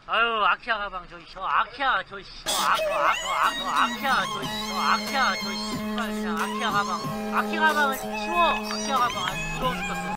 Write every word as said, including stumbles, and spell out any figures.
아유 아키아 가방 저기 저 아키아 저기 저 아코 아코 아코 아키아 저기 저 아키아 저기 씨발 그냥 아키아 가방 아키아 가방을 치워 아키아 가방 아주 부러워 죽겠어.